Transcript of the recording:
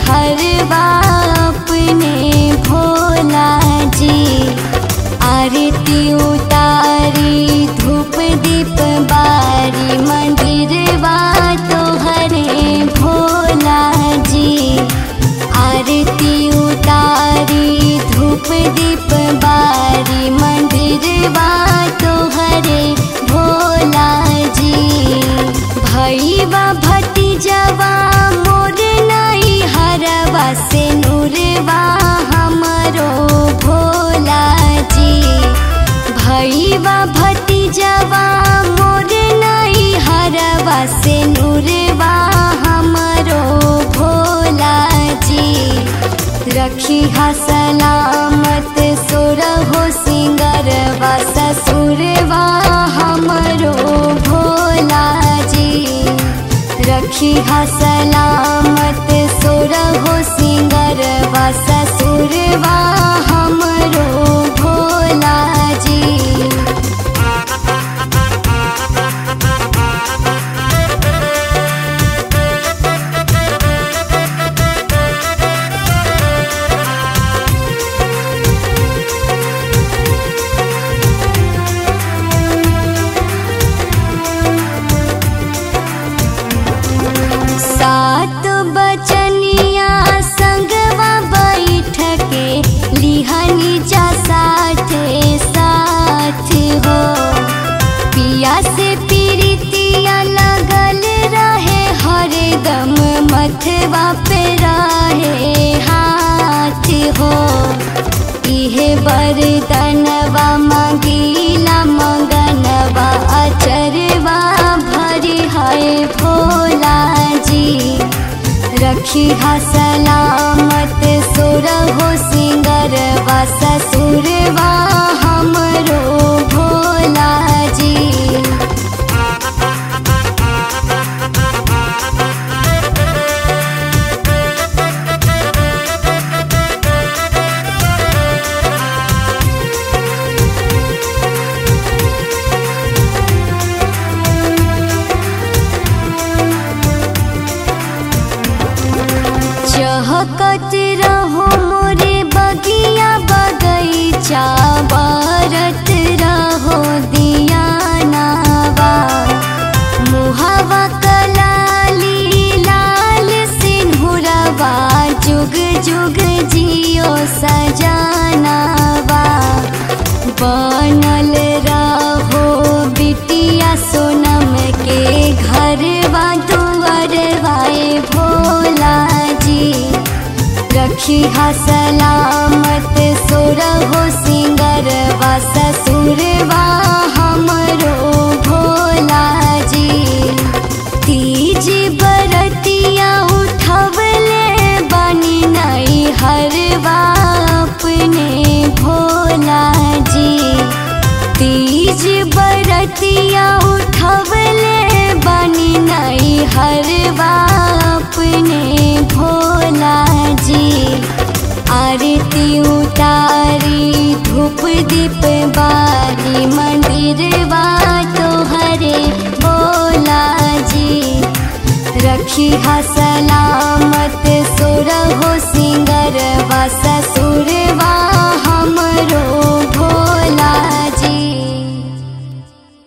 हरवा अपने भोला जी। आरती उतारी धूप दीप बारी मंदिरवा तोहरे भोला जी। आरती उतारी धूप दीप बारी मंदिरवा तोहरे भोला जी। भैया भतीजवा मोर नहीं हरवा से नूरवा हमरो भोला जी। भैया भतीजवा मोर नहीं हरवा से नूरवा हमरो भोला जी। रखी हा सलामत सोरहो सिंगरवा ससुरवा हमरो भोला जी। रखी हा सलामत सोरहो सिंगरवा ससुरवा हमरो भोला जी। सात बचनिया संगवा बैठ के लिहनी जा साथे साथ हो। पिया से पीरितिया लगल रहे हरदम मथवा पे रहे हाथ हो। इहे बरदनवा मंगीला मंगनवा अचरवा भरी है भोला जी। रखी हा सलामत सोरहो सिंगरवा ससुरवा हमरो भोला जी। चहकत रहो मोरे बगिया बगैचा बरत रहो दिया नावा। मुहावा कलाली लाल सिंहुरवा जुग जुग जियो सजानावा। बनल रहो बिटिया सोनम के घरवा दुआरवाए भोला जी। रखी हा सलामत सोरहो सिंगरवा ससुरवा हमरो भोला जी। तीज बरतिया उठवले बनी नहीं हरवा अपने भोला जी। तीज बरतिया उठवले बनी नहीं हरवा अपने भोला जी। आरती उतारी धूप दीप बारी मंदिरवा तोहरे भोला जी। रखी हा सलामत सोरहो सिंगरवा ससुर